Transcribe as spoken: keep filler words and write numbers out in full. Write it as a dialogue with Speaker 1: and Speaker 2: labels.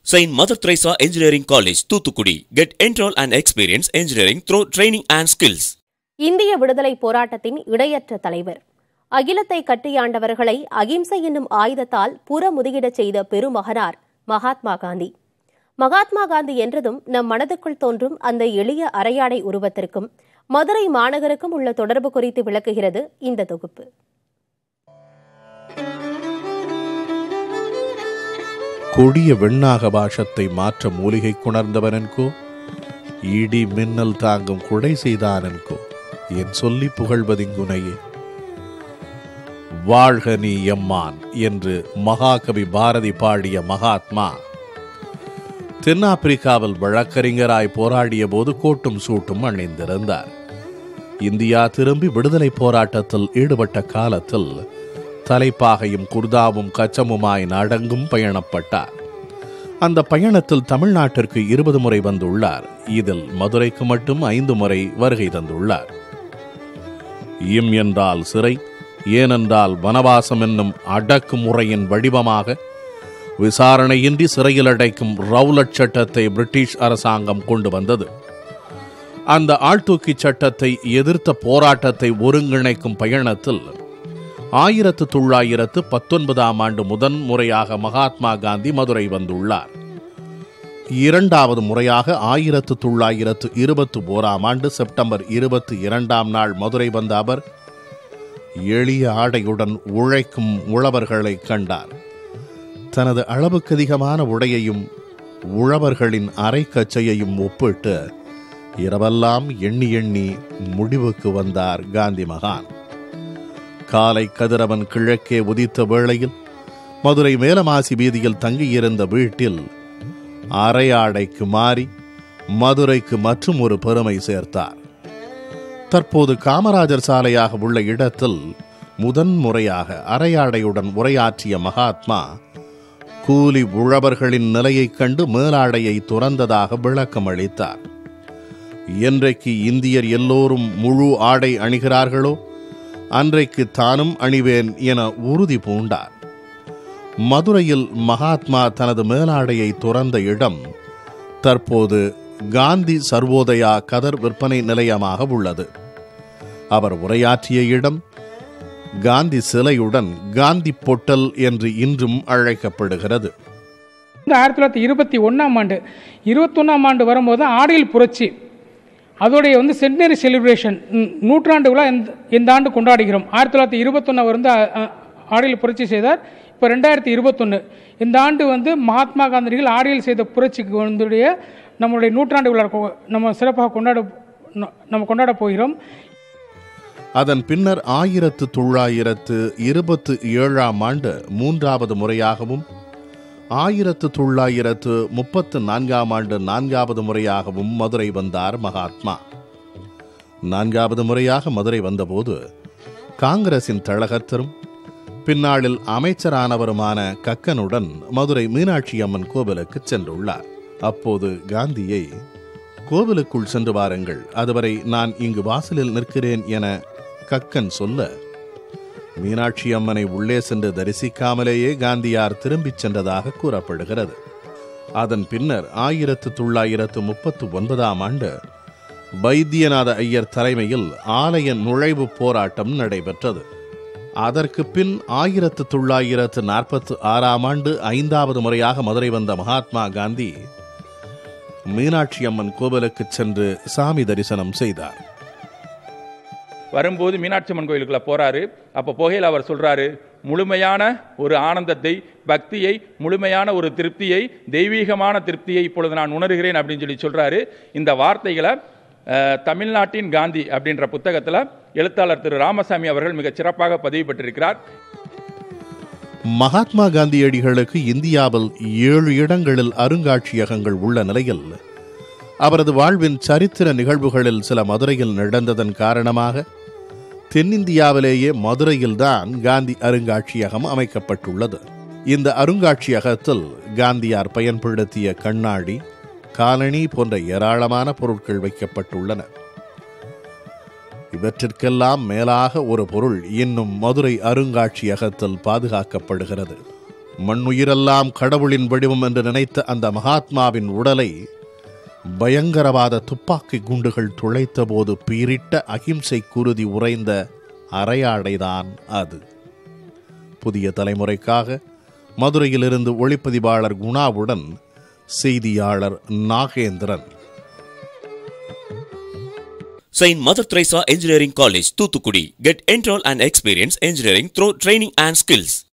Speaker 1: Saint Mother Teresa Engineering College, Thuthukudi. Get enroll and experience engineering through training and skills.
Speaker 2: இந்திய விடுதலை போராட்டத்தின் இடையற்ற தலைவர், அகிலத்தை கட்டியாண்டவர்களை அகிம்சை என்னும் ஆயுதத்தால் புறமுதுகிடச் செய்த பெருமகனார் மகாத்மா காந்தி. மகாத்மா காந்தி என்றதும் நம் மனதுக்குள் தோன்றும் அந்த எளிய அரையாடை உருவத்திற்கும் மதுரை மாநகருக்கும் உள்ள தொடர்பு குறித்து விளக்குகிறது இந்த தொகுப்பு.
Speaker 3: கொடிய வெண்ணாக பாஷத்தை மாற்ற மூலிகை குணர்ந்தவனென்கோ, இடி மின்னல் தாங்கும் குடை செய்தானென்கோ, என் சொல்லி புகழ்வதிங்குனையே. வாழ்க நீ எம்மான் என்று மகாகவி பாரதி பாடிய மகாத்மா தென்னாப்பிரிக்காவில் வழக்கறிஞராய் போராடிய போது கோட்டும் சூட்டும் அணிந்திருந்தார். இந்தியா திரும்பி விடுதலை போராட்டத்தில் ஈடுபட்ட காலத்தில் தலைப்பாகையும் குர்தாவும் கச்சமுமாய் நாடெங்கும் பயணப்பட்டார். அந்த பயணத்தில் தமிழ்நாட்டிற்கு இருபது முறை வந்துள்ளார். இதில் மதுரைக்கு மட்டும் ஐந்து முறை வருகை தந்துள்ளார். இம் என்றால் சிறை, ஏனென்றால் வனவாசம் என்னும் அடக்குமுறையின் வடிவமாக விசாரணையின்றி சிறையில் அடைக்கும் ரவுலட் சட்டத்தை பிரிட்டிஷ் அரசாங்கம் கொண்டு வந்தது. அந்த ஆழ்தூக்கி சட்டத்தை எதிர்த்த போராட்டத்தை ஒருங்கிணைக்கும் பயணத்தில் ஆயிரத்து தொள்ளாயிரத்து பத்தொன்பதாம் ஆண்டு முதன் முறையாக மகாத்மா காந்தி மதுரை வந்துள்ளார். இரண்டாவது முறையாக ஆயிரத்து தொள்ளாயிரத்து இருபத்தி ஓராம் ஆண்டு செப்டம்பர் இருபத்தி இரண்டாம் நாள் மதுரை வந்த அவர் எளிய ஆடையுடன் உழைக்கும் உழவர்களை கண்டார். தனது அளவுக்கு அதிகமான உடையையும் உழவர்களின் அரைக்கச்சையையும் ஒப்பிட்டு இரவெல்லாம் எண்ணி எண்ணி முடிவுக்கு வந்தார் காந்தி மகான். காலை கதிரவன் கிழக்கே உதித்த வேளையில் மதுரை மேலமாசி வீதியில் தங்கியிருந்த வீட்டில் அரையாடைக்கு மாறி மதுரைக்கு மற்றும் ஒரு பெருமை சேர்த்தார். தற்போது காமராஜர் சாலையாக உள்ள இடத்தில் முதன் முறையாக அரையாடையுடன் உரையாற்றிய மகாத்மா கூலி உழவர்களின் நிலையைக் கண்டு மேலாடையை துறந்ததாக விளக்கம் அளித்தார். என்றைக்கு இந்தியர் எல்லோரும் முழு ஆடை அணிகிறார்களோ அன்றைக்கு தானும் அணிவேன் என உறுதி பூண்டார். மதுரையில் மகாத்மா தனது மேலாடையை துறந்த இடம் தற்போது காந்தி சர்வோதயா கதர் விற்பனை நிலையமாக உள்ளது. அவர் உரையாற்றிய இடம் காந்தி சிலையுடன் காந்தி பொட்டல் என்று இன்றும் அழைக்கப்படுகிறது.
Speaker 4: ஆயிரத்தி தொள்ளாயிரத்தி இருபத்தி ஒன்னாம் ஆண்டு இருபத்தி ஒன்னாம் ஆண்டு வரும்போது ஆடையில் புரட்சி, அதோடைய வந்து சென்டனரி செலிப்ரேஷன் நூற்றாண்டு விழா இந்த ஆண்டு கொண்டாடுகிறோம். ஆயிரத்தி தொள்ளாயிரத்தி இருபத்தொன்னு வந்து ஆடையில் புரட்சி செய்தார். இப்போ ரெண்டாயிரத்தி இருபத்தொன்று இந்த ஆண்டு வந்து மகாத்மா காந்திகள் ஆடையில் செய்த புரட்சிக்கு வந்து நம்மளுடைய நூற்றாண்டு விழா நம்ம சிறப்பாக கொண்டாட நம்ம கொண்டாட போகிறோம்.
Speaker 3: அதன் பின்னர் ஆயிரத்து தொள்ளாயிரத்து இருபத்தி ஏழாம் ஆண்டு மூன்றாவது முறையாகவும் ஆயிரத்து தொள்ளாயிரத்து முப்பத்து நான்காம் ஆண்டு நான்காவது முறையாகவும் மதுரை வந்தார் மகாத்மா. நான்காவது முறையாக மதுரை வந்தபோது காங்கிரசின் தளகத்தரும் பின்னாளில் அமைச்சரானவருமான கக்கனுடன் மதுரை மீனாட்சி அம்மன் கோவிலுக்கு சென்றுள்ளார். அப்போது காந்தியை கோவிலுக்குள் சென்று வாருங்கள், அதுவரை நான் இங்கு வாசலில் நிற்கிறேன் என கக்கன் சொல்ல மீனாட்சி அம்மனை உள்ளே சென்று தரிசிக்காமலேயே காந்தியார் திரும்பிச் சென்றதாக கூறப்படுகிறது. அதன் பின்னர் ஆயிரத்து தொள்ளாயிரத்து முப்பத்தி ஒன்பதாம் ஆண்டு வைத்தியநாத ஐயர் தலைமையில் ஆலய நுழைவு போராட்டம் நடைபெற்றது. அதற்கு பின் ஆயிரத்து தொள்ளாயிரத்து நாற்பத்தி ஆறாம் ஆண்டு ஐந்தாவது முறையாக மதுரை வந்த மகாத்மா காந்தி மீனாட்சி அம்மன் கோவிலுக்கு சென்று சாமி தரிசனம் செய்தார்.
Speaker 5: வரும்போது மீனாட்சி அம்மன் கோயிலுக்குள்ள போறாரு. அப்போ போகையில் அவர் சொல்றாரு, முழுமையான ஒரு ஆனந்தத்தை, பக்தியை, முழுமையான ஒரு திருப்தியை, தெய்வீகமான திருப்தியை இப்பொழுது நான் உணர்கிறேன் அப்படின்னு சொல்லி சொல்றாரு. இந்த வார்த்தைகளை தமிழ்நாட்டின் காந்தி அப்படின்ற புத்தகத்தில் எழுத்தாளர் திரு ராமசாமி அவர்கள் மிக சிறப்பாக பதிவு பெற்றிருக்கிறார்.
Speaker 3: மகாத்மா காந்தியடிகளுக்கு இந்தியாவில் ஏழு இடங்களில் அருங்காட்சியகங்கள் உள்ள நிலையில் அவரது வாழ்வின் சரித்திர நிகழ்வுகளில் சில மதுரையில் நடந்ததன் காரணமாக தென்னிந்தியாவிலேயே மதுரையில்தான் காந்தி அருங்காட்சியகம் அமைக்கப்பட்டுள்ளது. இந்த அருங்காட்சியகத்தில் காந்தியார் பயன்படுத்திய கண்ணாடி, காலணி போன்ற ஏராளமான பொருட்கள் வைக்கப்பட்டுள்ளன. இவற்றிற்கெல்லாம் மேலாக ஒரு பொருள் இன்னும் மதுரை அருங்காட்சியகத்தில் பாதுகாக்கப்படுகிறது. மண்ணுயிரெல்லாம் கடவுளின் வடிவம் என்று நினைத்த அந்த மகாத்மாவின் உடலை பயங்கரவாத துப்பாக்கி குண்டுகள் துளைத்த போது பீரிட்ட அகிம்சை குருதி உறைந்த அரையாடைதான் அது. புதிய தலைமுறைக்காக மதுரையிலிருந்து ஒளிப்பதிவாளர் குணாவுடன் செய்தியாளர் Nagendran.
Speaker 1: Saint Mother Teresa Engineering College, Thuthukudi. Get enroll and experience engineering through training and skills.